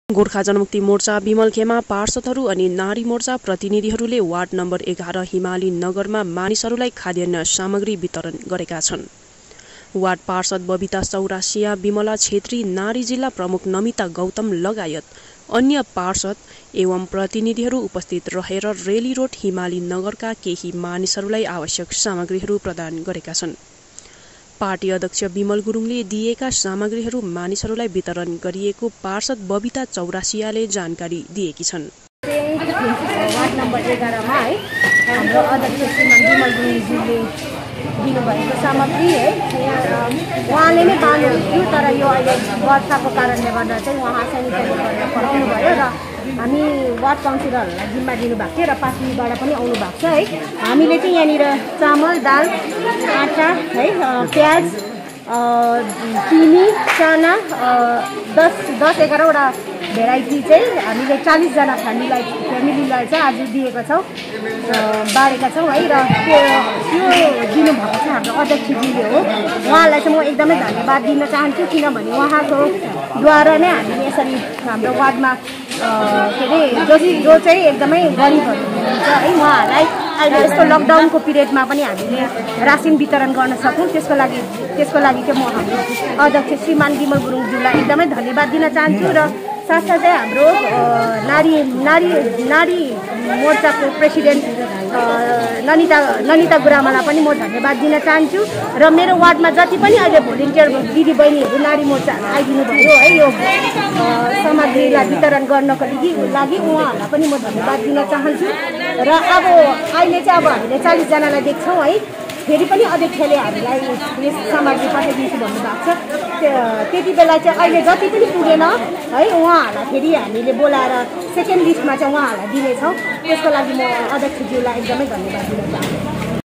गोर्खा जनमुक्ति मोर्चा विमलखेमा पार्षदहरू अनि नारी मोर्चा प्रतिनिधिहरूले वार्ड नम्बर 11 हिमाली नगरमा मानिसहरूलाई खाद्यान्न सामग्री वितरण गरेका छन्। वार्ड पार्षद बबिता चौरासिया, विमला छेत्री, नारी जिल्ला प्रमुख नमिता गौतम लगायत अन्य पार्षद एवं प्रतिनिधिहरू उपस्थित रहेर रेली रोड हिमाली नगरका केही मानिसहरूलाई आवश्यक सामग्रीहरू प्रदान गरेका छन्। पार्टी अध्यक्ष विमल गुरुङले दिएका सामग्रीहरू मानिसहरूलाई वितरण गरिएको पार्षद बबिता चौरासियाले जानकारी दिएकी छन्। वार्ड नम्बर 11 मा है हाम्रो अध्यक्ष श्रीमान विमल गुरुङजीले दिनुभएको सामग्री है उहाँले नै पाउनुहुन्थ्यो, तर यो अहिले वर्षाको कारणले गर्दा चाहिँ उहाँ सेनिटाइजर गरेर फर्किनु भयो र हामी वार्ड काउन्सिलरहरूलाई जिम्मा दिनुभएको थियो र पार्टीबाट पनि आउनु भएको छ है। हामीले चाहिँ यहाँनिर चामल, दाल, आटा है, प्याज, चिनी, चना 10-11वटा भेराइटी चाहिँ हामीले 40 जना फ्यामिलीलाई चाहिँ आज दिएका छौँ, बाँडेका छौँ है। र त्यो दिनुभएको छ हाम्रो अध्यक्षजीले हो। उहाँलाई चाहिँ म एकदमै धन्यवाद दिन चाहन्छु, किनभने उहाँको द्वारा नै हामीले यसरी हाम्रो वार्डमा के अरे जो चाहिँ एकदमै गरिबहरू हुनुहुन्छ है उहाँहरूलाई अहिले यस्तो लकडाउनको पिरियडमा पनि हामीले रासिन वितरण गर्न सकौँ, त्यसको लागि चाहिँ म हाम्रो अध्यक्ष श्रीमान विमल गुरुङज्यूलाई एकदमै धन्यवाद दिन चाहन्छु। र साथसाथै हाम्रो नारी मोर्चाको प्रेसिडेन्ट ननिता गुरामालाई पनि म धन्यवाद दिन चाहन्छु। र मेरो वार्डमा जति पनि अहिले भोलिन्टियर दिदीबहिनीहरू नारी मोर्चाहरू आइदिनु भयो है यो सामग्रीलाई वितरण गर्नको लागि उहाँहरूलाई पनि म धन्यवाद दिन चाहन्छु। र अब अहिले चाहिँ अब हामीले 40 जनालाई देख्छौँ है, फेरि पनि अध्यक्षले हामीलाई यस सामग्री पठाइदिन्छु भन्नुभएको छ। त्यति बेला चाहिँ अहिले जति पनि पुगेन है उहाँहरूलाई फेरि हामीले बोलाएर सेकेन्ड लिस्टमा चाहिँ उहाँहरूलाई दिनेछौँ। त्यसको लागि म अध्यक्षज्यूलाई एकदमै धन्यवाद दिन चाहन्छु।